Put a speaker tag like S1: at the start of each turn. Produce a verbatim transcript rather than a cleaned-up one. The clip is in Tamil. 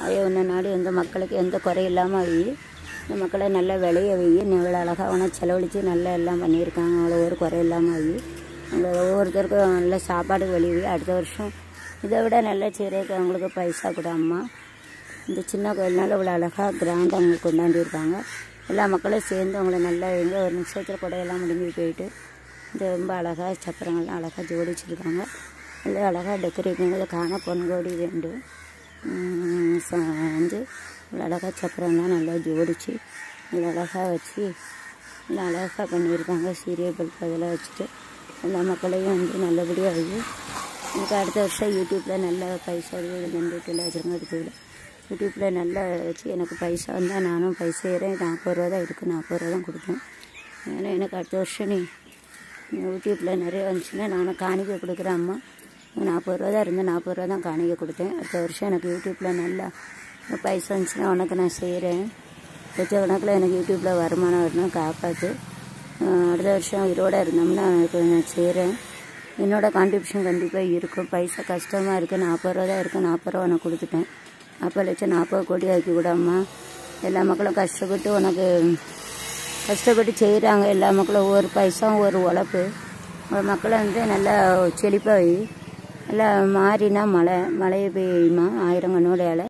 S1: அதே ஒன்று நாடு எங்கள் மக்களுக்கு எந்த குறை இல்லாமல் வை, இந்த மக்களை நல்லா விளைய வை, இவ்வளோ அழகாக அவனை செலவழித்து நல்லா எல்லாம் பண்ணியிருக்காங்க, அவ்வளோ ஒரு குறை இல்லாமல் வை, அவங்க ஒவ்வொருத்தருக்கும் நல்ல சாப்பாடு வழி வை. அடுத்த வருஷம் இதை விட நல்லா செய்கிறதுக்கு அவங்களுக்கு பைசா கூட அம்மா. இந்த சின்ன கோயில்னால இவ்வளோ அழகாக கிராண்டாக அவங்களுக்கு கொண்டாண்டியிருக்காங்க. எல்லா மக்களும் சேர்ந்து அவங்கள நல்லா எங்கே ஒரு நிமிஷத்தில் குடையெல்லாம் முடிஞ்சு போயிட்டு இந்த ரொம்ப அழகாக சக்கரங்கள்லாம் அழகாக ஜோடிச்சிருக்காங்க. நல்லா அழகாக டெக்கரேட் பண்ணி காண பொன்கோடி வேண்டும் வந்து இவ்வளோ அழகாக சக்கரம்லாம் நல்லா ஜோடிச்சு இவ்வளோ அழகாக வச்சு நல்லா அழகாக பண்ணியிருக்காங்க. சீரியல் பல்ப் அதெல்லாம் வச்சுட்டு எல்லா மக்களையும் வந்து நல்லபடியாக ஆகி எனக்கு அடுத்த வருஷம் யூடியூப்பில் நல்ல பைசா நம்பிக்கையில் வச்சுருங்க. அடுத்ததில் யூடியூப்பில் நல்லா வச்சு எனக்கு பைசா வந்தால் நானும் பைசா ஏறேன். நாற்பது ரூபா தான் இருக்குது, நாற்பது ரூபா தான் கொடுப்பேன். ஏன்னா எனக்கு அடுத்த வருஷம் நீ யூடியூப்பில் நிறைய வந்துச்சுன்னா நானும் காணிக்கை கொடுக்குறேன் அம்மா. நாற்பது ரூபா தான் இருந்தேன், நாற்பது ரூபா தான் காணிக்கை கொடுத்தேன். அடுத்த வருஷம் எனக்கு யூடியூப்பில் நல்லா பைசா வந்துச்சுன்னா உனக்கு நான் செய்கிறேன். லட்ச கணக்கில் எனக்கு யூடியூப்பில் வருமானம் வரணும், காப்பாற்று. அடுத்த வருஷம் உயிரோடு இருந்தோம்னா எனக்கு நான் செய்கிறேன். என்னோடய கான்ட்ரிபியூஷன் கண்டிப்பாக இருக்கும். பைசா கஷ்டமாக இருக்குது, நாற்பது ரூபா தான் இருக்குது, நாற்பது ரூபா உனக்கு கொடுத்துட்டேன். நாற்பது லட்சம் நாற்பது கோடி ஆக்கி விடாம்மா. எல்லா மக்களும் கஷ்டப்பட்டு உனக்கு கஷ்டப்பட்டு செய்கிறாங்க. எல்லா மக்களும் ஒவ்வொரு பைசாவும் ஒரு உழைப்பு. ஒரு மக்களை வந்து நல்லா செழிப்பாக வை. நல்லா மாறினா மழை மழையை பெய்யுமா ஆயிரம் கண்ணோடையால்